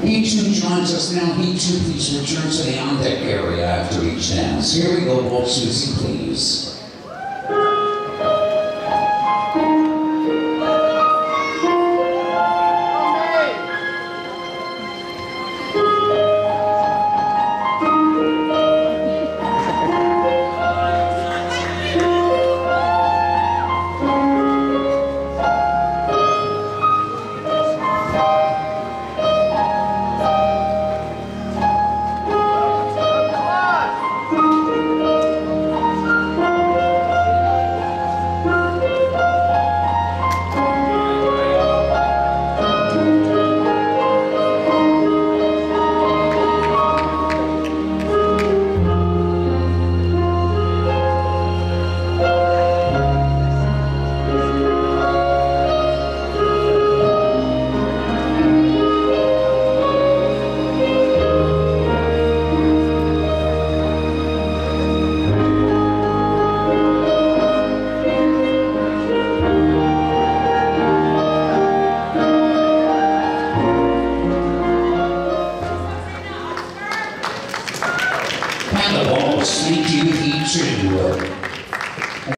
He too joins us now. He too, please return to the on-deck area after each dance. Here we go, Walt Susie, please. And the Waltz, thank you, he too.